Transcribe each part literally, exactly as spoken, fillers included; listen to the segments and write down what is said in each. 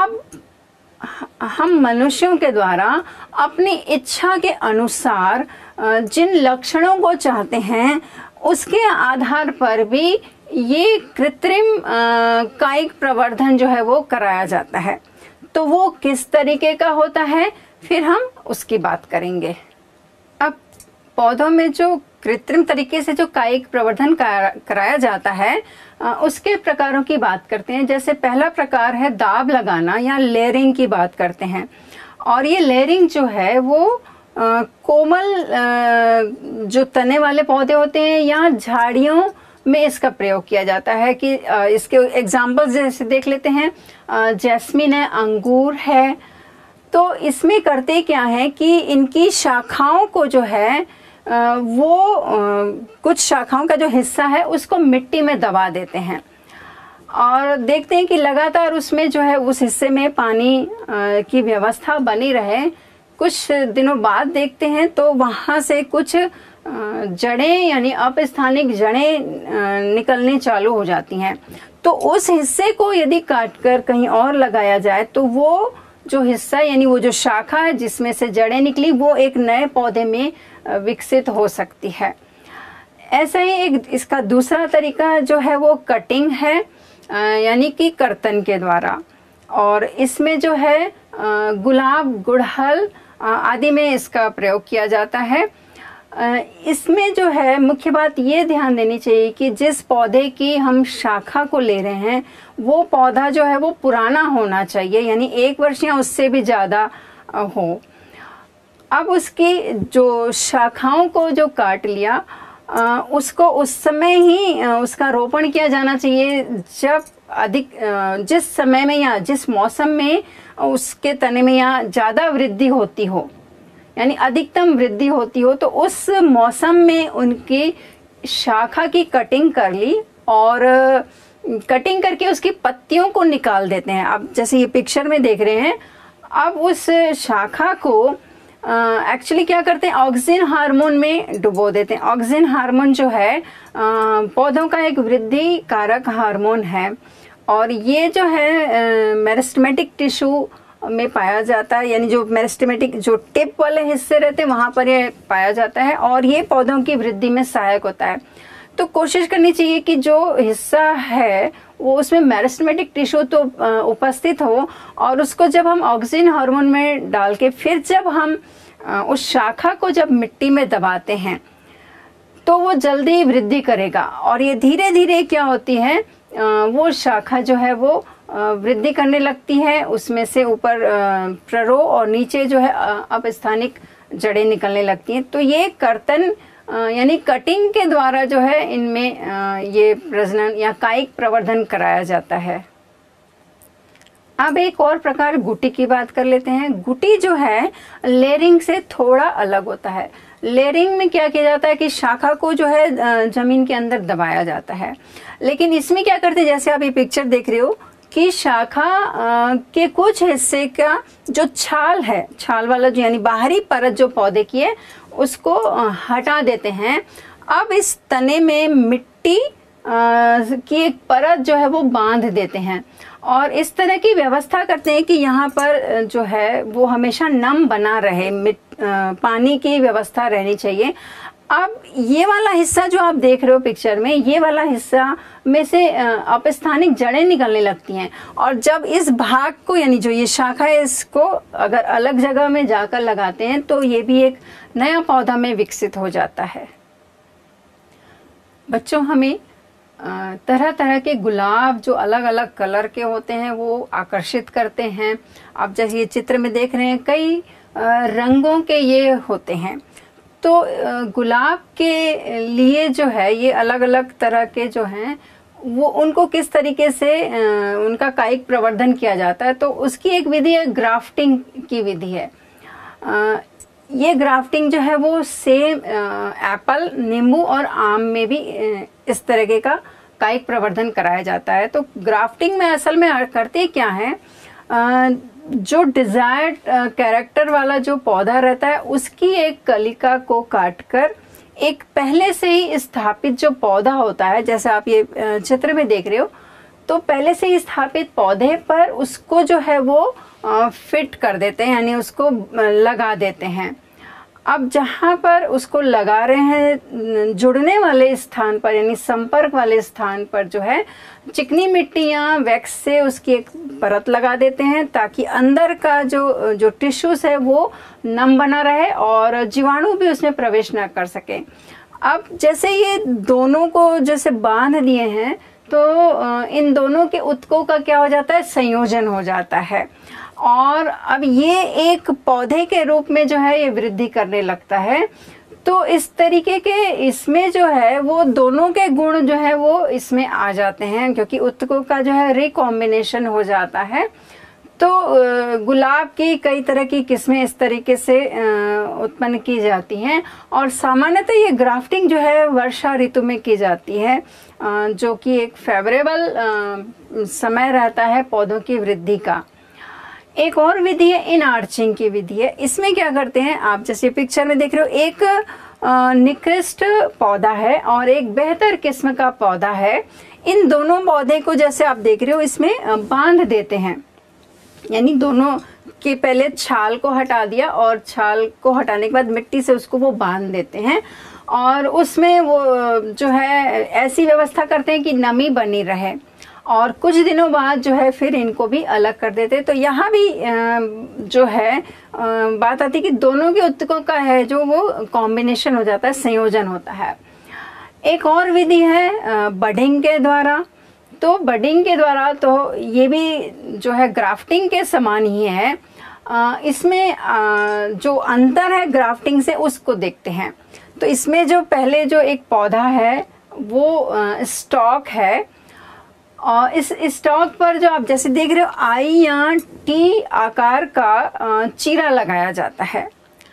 अब हम मनुष्यों के द्वारा अपनी इच्छा के अनुसार जिन लक्षणों को चाहते हैं उसके आधार पर भी ये कृत्रिम कायिक प्रवर्धन जो है वो कराया जाता है। तो वो किस तरीके का होता है फिर हम उसकी बात करेंगे। अब पौधों में जो कृत्रिम तरीके से जो कायिक प्रवर्धन कराया जाता है उसके प्रकारों की बात करते हैं। जैसे पहला प्रकार है दाब लगाना या लेयरिंग की बात करते हैं। और ये लेयरिंग जो है वो आ, कोमल आ, जो तने वाले पौधे होते हैं या झाड़ियों में इसका प्रयोग किया जाता है। कि आ, इसके एग्जाम्पल्स जैसे देख लेते हैं, जैस्मिन है, अंगूर है। तो इसमें करते क्या है कि इनकी शाखाओं को जो है वो कुछ शाखाओं का जो हिस्सा है उसको मिट्टी में दबा देते हैं और देखते हैं कि लगातार उसमें जो है उस हिस्से में पानी की व्यवस्था बनी रहे। कुछ दिनों बाद देखते हैं तो वहाँ से कुछ जड़ें यानी अपस्थानिक जड़ें निकलनी चालू हो जाती हैं। तो उस हिस्से को यदि काटकर कहीं और लगाया जाए तो वो जो हिस्सा यानी वो जो शाखा है जिसमें से जड़ें निकली वो एक नए पौधे में विकसित हो सकती है। ऐसा ही एक इसका दूसरा तरीका जो है वो कटिंग है, यानी कि कर्तन के द्वारा। और इसमें जो है गुलाब, गुड़हल आदि में इसका प्रयोग किया जाता है। इसमें जो है मुख्य बात ये ध्यान देनी चाहिए कि जिस पौधे की हम शाखा को ले रहे हैं वो पौधा जो है वो पुराना होना चाहिए, यानी एक वर्ष या उससे भी ज़्यादा हो। अब उसकी जो शाखाओं को जो काट लिया उसको उस समय ही उसका रोपण किया जाना चाहिए जब अधिक जिस समय में या जिस मौसम में उसके तने में या ज़्यादा वृद्धि होती हो, यानी अधिकतम वृद्धि होती हो। तो उस मौसम में उनकी शाखा की कटिंग कर ली और कटिंग करके उसकी पत्तियों को निकाल देते हैं। अब जैसे ये पिक्चर में देख रहे हैं, अब उस शाखा को एक्चुअली uh, क्या करते हैं, ऑक्सिन हार्मोन में डुबो देते हैं। ऑक्सिन हार्मोन जो है uh, पौधों का एक वृद्धि कारक हार्मोन है और ये जो है मेरिस्टेमेटिक टिश्यू में पाया जाता है, यानी जो मेरिस्टेमेटिक जो टिप वाले हिस्से रहते हैं वहाँ पर ये पाया जाता है और ये पौधों की वृद्धि में सहायक होता है। तो कोशिश करनी चाहिए कि जो हिस्सा है वो उसमें मेरिस्टेमेटिक टिश्यू तो उपस्थित हो और उसको जब हम ऑक्सिन हार्मोन में डाल के फिर जब हम उस शाखा को जब मिट्टी में दबाते हैं तो वो जल्दी वृद्धि करेगा और ये धीरे धीरे क्या होती है वो शाखा जो है वो वृद्धि करने लगती है। उसमें से ऊपर प्ररो और नीचे जो है अपस्थानिक जड़ें निकलने लगती हैं। तो ये कर्तन यानी कटिंग के द्वारा जो है इनमें ये प्रजनन या कायिक प्रवर्धन कराया जाता है। अब एक और प्रकार गुटी की बात कर लेते हैं। गुटी जो है लेयरिंग से थोड़ा अलग होता है। लेयरिंग में क्या किया जाता है कि शाखा को जो है जमीन के अंदर दबाया जाता है, लेकिन इसमें क्या करते हैं, जैसे आप ये पिक्चर देख रहे हो कि शाखा के कुछ हिस्से का जो छाल है, छाल वाला जो यानी बाहरी परत जो पौधे की है उसको हटा देते हैं। अब इस तने में मिट्टी की एक परत जो है वो बांध देते हैं और इस तरह की व्यवस्था करते हैं कि यहाँ पर जो है वो हमेशा नम बना रहे, पानी की व्यवस्था रहनी चाहिए। अब ये वाला हिस्सा जो आप देख रहे हो पिक्चर में, ये वाला हिस्सा में से अपस्थानिक जड़ें निकलने लगती हैं और जब इस भाग को यानी जो ये शाखा है इसको अगर अलग जगह में जाकर लगाते हैं तो ये भी एक नया पौधा में विकसित हो जाता है। बच्चों, हमें तरह तरह के गुलाब जो अलग अलग कलर के होते हैं वो आकर्षित करते हैं। आप जैसे ये चित्र में देख रहे हैं कई रंगों के ये होते हैं। तो गुलाब के लिए जो है ये अलग अलग तरह के जो हैं वो उनको किस तरीके से उनका कायिक प्रवर्धन किया जाता है, तो उसकी एक विधि है ग्राफ्टिंग की विधि है। ये ग्राफ्टिंग जो है वो सेम एप्पल, नींबू और आम में भी इस तरह का कायिक प्रवर्धन कराया जाता है। तो ग्राफ्टिंग में असल में करते क्या है, जो डिजायर्ड कैरेक्टर वाला जो पौधा रहता है उसकी एक कलिका को काटकर एक पहले से ही स्थापित जो पौधा होता है, जैसे आप ये चित्र में देख रहे हो, तो पहले से ही स्थापित पौधे पर उसको जो है वो फिट कर देते हैं, यानी उसको लगा देते हैं। अब जहाँ पर उसको लगा रहे हैं, जुड़ने वाले स्थान पर यानी संपर्क वाले स्थान पर जो है चिकनी मिट्टी या वैक्स से उसकी एक परत लगा देते हैं, ताकि अंदर का जो जो टिश्यूज है वो नम बना रहे और जीवाणु भी उसमें प्रवेश ना कर सके। अब जैसे ये दोनों को जैसे बांध दिए हैं, तो इन दोनों के उत्तकों का क्या हो जाता है, संयोजन हो जाता है, और अब ये एक पौधे के रूप में जो है ये वृद्धि करने लगता है। तो इस तरीके के इसमें जो है वो दोनों के गुण जो है वो इसमें आ जाते हैं, क्योंकि उत्तकों का जो है रिकॉम्बिनेशन हो जाता है। तो गुलाब की कई तरह की किस्में इस तरीके से उत्पन्न की जाती हैं, और सामान्यतः ये ग्राफ्टिंग जो है वर्षा ऋतु में की जाती है, जो कि एक फेवरेबल समय रहता है पौधों की वृद्धि का। एक और विधि है इन आर्चिंग की विधि है। इसमें क्या करते हैं, आप जैसे पिक्चर में देख रहे हो, एक निकृष्ट पौधा है और एक बेहतर किस्म का पौधा है। इन दोनों पौधे को जैसे आप देख रहे हो इसमें बांध देते हैं, यानी दोनों के पहले छाल को हटा दिया और छाल को हटाने के बाद मिट्टी से उसको वो बांध देते हैं, और उसमें वो जो है ऐसी व्यवस्था करते हैं कि नमी बनी रहे, और कुछ दिनों बाद जो है फिर इनको भी अलग कर देते। तो यहाँ भी जो है बात आती है कि दोनों के उत्तकों का है जो वो कॉम्बिनेशन हो जाता है, संयोजन होता है। एक और विधि है बडिंग के द्वारा। तो बडिंग के द्वारा तो ये भी जो है ग्राफ्टिंग के समान ही है। इसमें जो अंतर है ग्राफ्टिंग से उसको देखते हैं। तो इसमें जो पहले जो एक पौधा है वो स्टॉक है, और इस स्टॉक पर जो आप जैसे देख रहे हो आई या टी आकार का चीरा लगाया जाता है।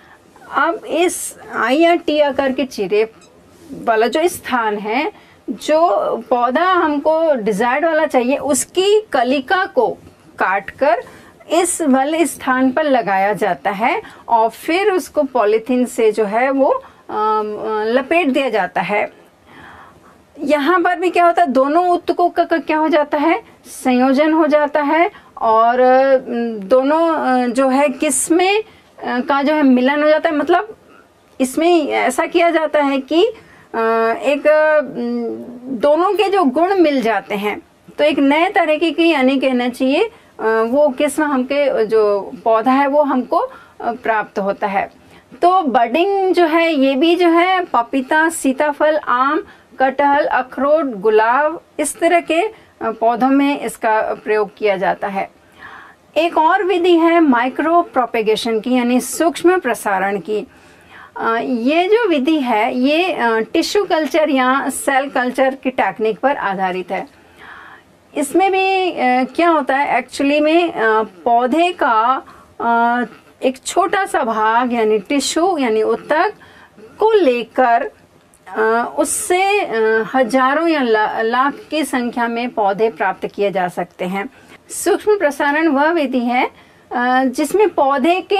अब इस आई या टी आकार के चीरे वाला जो स्थान है, जो पौधा हमको डिजायर्ड वाला चाहिए, उसकी कलिका को काटकर इस वाले स्थान पर लगाया जाता है, और फिर उसको पॉलीथीन से जो है वो लपेट दिया जाता है। यहाँ पर भी क्या होता है, दोनों उत्तकों का क्या हो जाता है, संयोजन हो जाता है, और दोनों जो है किस्में का जो है मिलन हो जाता है। मतलब इसमें ऐसा किया जाता है कि एक दोनों के जो गुण मिल जाते हैं, तो एक नए तरह की यानी कहना चाहिए वो किस्म हमके जो पौधा है वो हमको प्राप्त होता है। तो बडिंग जो है ये भी जो है पपीता, सीताफल, आम, कटहल, अखरोट, गुलाब, इस तरह के पौधों में इसका प्रयोग किया जाता है। एक और विधि है माइक्रो प्रोपेगेशन की, यानी सूक्ष्म प्रसारण की। ये जो विधि है ये टिश्यू कल्चर या सेल कल्चर की टेक्निक पर आधारित है। इसमें भी क्या होता है, एक्चुअली में पौधे का एक छोटा सा भाग यानी टिश्यू यानी उत्तक को लेकर उससे हजारों या ला, लाख की संख्या में पौधे प्राप्त किए जा सकते हैं। सूक्ष्म प्रसारण वह विधि है जिसमें पौधे के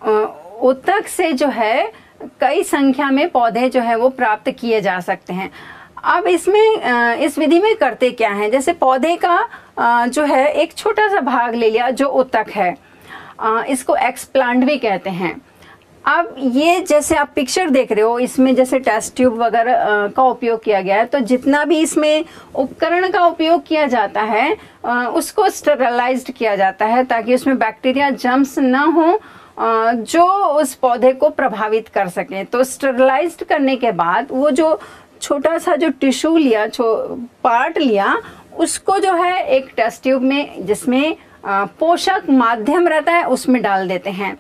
उत्तक से जो है कई संख्या में पौधे जो है वो प्राप्त किए जा सकते हैं। अब इसमें इस विधि में करते क्या है, जैसे पौधे का जो है एक छोटा सा भाग ले लिया जो उत्तक है, इसको एक्सप्लांट भी कहते हैं। अब ये जैसे आप पिक्चर देख रहे हो, इसमें जैसे टेस्ट ट्यूब वगैरह का उपयोग किया गया है, तो जितना भी इसमें उपकरण का उपयोग किया जाता है उसको स्टेरलाइज्ड किया जाता है, ताकि उसमें बैक्टीरिया जर्म्स ना हो जो उस पौधे को प्रभावित कर सके। तो स्टेरलाइज्ड करने के बाद वो जो छोटा सा जो टिश्यू लिया, पार्ट लिया, उसको जो है एक टेस्ट ट्यूब में जिसमें पोषक माध्यम रहता है उसमें डाल देते हैं।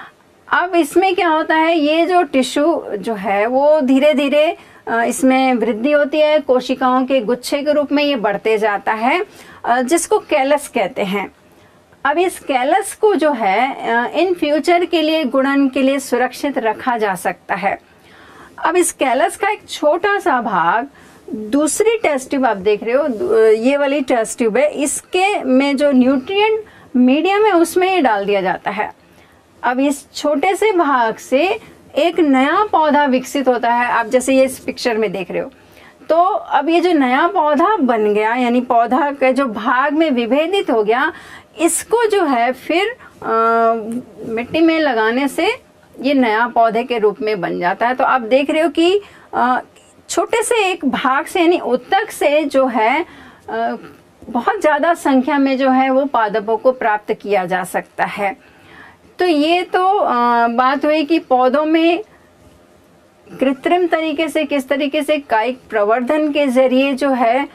अब इसमें क्या होता है, ये जो टिश्यू जो है वो धीरे धीरे इसमें वृद्धि होती है, कोशिकाओं के गुच्छे के रूप में ये बढ़ते जाता है, जिसको कैलस कहते हैं। अब इस कैलस को जो है इन फ्यूचर के लिए गुणन के लिए सुरक्षित रखा जा सकता है। अब इस कैलस का एक छोटा सा भाग दूसरी टेस्ट ट्यूब आप देख रहे हो, ये वाली टेस्ट ट्यूब है, इसके में जो न्यूट्रिएंट मीडियम है उसमें ये डाल दिया जाता है। अब इस छोटे से भाग से एक नया पौधा विकसित होता है। आप जैसे ये इस पिक्चर में देख रहे हो, तो अब ये जो नया पौधा बन गया, यानी पौधा के जो भाग में विभेदित हो गया, इसको जो है फिर आ, मिट्टी में लगाने से ये नया पौधे के रूप में बन जाता है। तो आप देख रहे हो कि आ, छोटे से एक भाग से यानी उत्तक से जो है आ, बहुत ज़्यादा संख्या में जो है वो पादपों को प्राप्त किया जा सकता है। तो ये तो आ, बात हुई कि पौधों में कृत्रिम तरीके से किस तरीके से कायिक प्रवर्धन के जरिए जो है आ,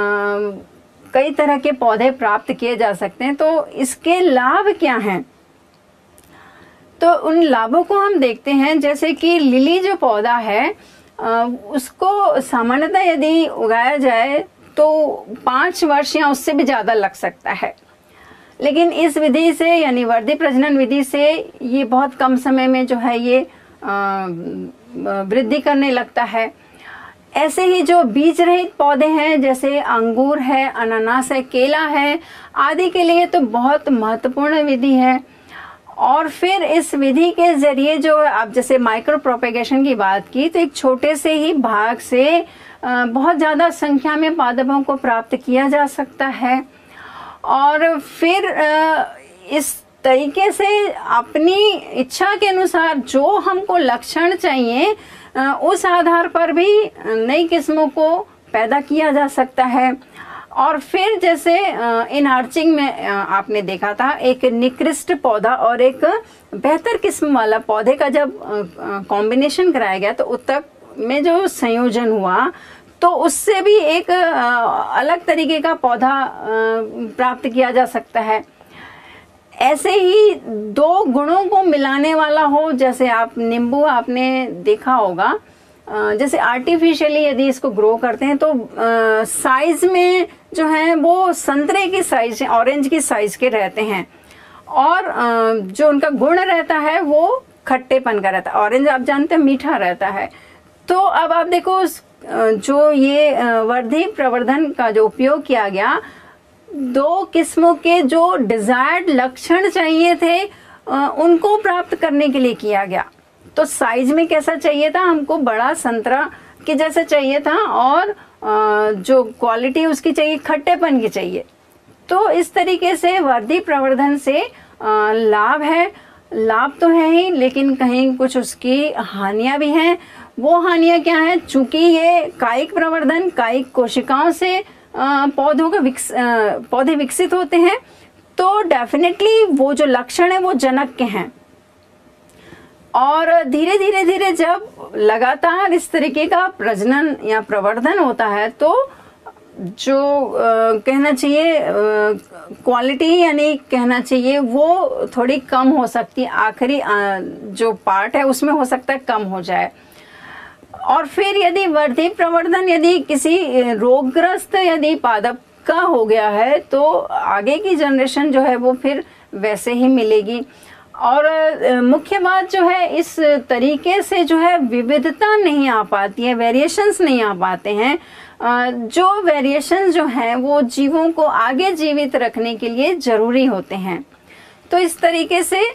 कई तरह के पौधे प्राप्त किए जा सकते हैं। तो इसके लाभ क्या हैं? तो उन लाभों को हम देखते हैं। जैसे कि लिली जो पौधा है आ, उसको सामान्यतः यदि उगाया जाए तो पाँच वर्ष या उससे भी ज़्यादा लग सकता है, लेकिन इस विधि से यानी वर्धी प्रजनन विधि से ये बहुत कम समय में जो है ये वृद्धि करने लगता है। ऐसे ही जो बीज रहित पौधे हैं जैसे अंगूर है, अनानास है, केला है आदि के लिए तो बहुत महत्वपूर्ण विधि है। और फिर इस विधि के जरिए जो आप जैसे माइक्रो प्रोपेगेशन की बात की, तो एक छोटे से ही भाग से बहुत ज़्यादा संख्या में पादपों को प्राप्त किया जा सकता है। और फिर इस तरीके से अपनी इच्छा के अनुसार जो हमको लक्षण चाहिए उस आधार पर भी नई किस्मों को पैदा किया जा सकता है। और फिर जैसे इन आर्चिंग में आपने देखा था एक निकृष्ट पौधा और एक बेहतर किस्म वाला पौधे का जब कॉम्बिनेशन कराया गया तो उत्तक में जो संयोजन हुआ तो उससे भी एक अलग तरीके का पौधा प्राप्त किया जा सकता है। ऐसे ही दो गुणों को मिलाने वाला हो, जैसे आप नींबू आपने देखा होगा, जैसे आर्टिफिशियली यदि इसको ग्रो करते हैं तो साइज में जो है वो संतरे की साइज, ऑरेंज की साइज के रहते हैं, और जो उनका गुण रहता है वो खट्टेपन का रहता है। ऑरेंज आप जानते हैं मीठा रहता है। तो अब आप देखो जो ये वर्धी प्रवर्धन का जो उपयोग किया गया, दो किस्मों के जो डिजायर्ड लक्षण चाहिए थे उनको प्राप्त करने के लिए किया गया। तो साइज में कैसा चाहिए था, हमको बड़ा संतरा के जैसा चाहिए था, और जो क्वालिटी उसकी चाहिए खट्टेपन की चाहिए। तो इस तरीके से वर्धी प्रवर्धन से लाभ है, लाभ तो है ही, लेकिन कहीं कुछ उसकी हानियां भी हैं। वो हानियां क्या है? चूंकि ये कायिक प्रवर्धन, कायिक कोशिकाओं से पौधों के विकस पौधे विकसित होते हैं, तो डेफिनेटली वो जो लक्षण है वो जनक के हैं। और धीरे धीरे धीरे जब लगातार इस तरीके का प्रजनन या प्रवर्धन होता है तो जो आ, कहना चाहिए क्वालिटी यानी कहना चाहिए वो थोड़ी कम हो सकती है। आखिरी जो पार्ट है उसमें हो सकता है कम हो जाए। और फिर यदि वर्धी प्रवर्धन यदि किसी रोगग्रस्त यदि पादप का हो गया है तो आगे की जनरेशन जो है वो फिर वैसे ही मिलेगी। और मुख्य बात जो है इस तरीके से जो है विविधता नहीं आ पाती है, वेरिएशंस नहीं आ पाते हैं। जो वेरिएशंस जो हैं वो जीवों को आगे जीवित रखने के लिए जरूरी होते हैं। तो इस तरीके से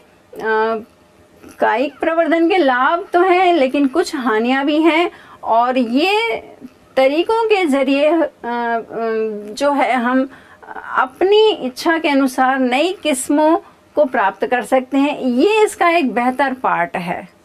कायिक प्रवर्धन के लाभ तो हैं लेकिन कुछ हानियां भी हैं, और ये तरीकों के जरिए जो है हम अपनी इच्छा के अनुसार नई किस्मों को प्राप्त कर सकते हैं। ये इसका एक बेहतर पार्ट है।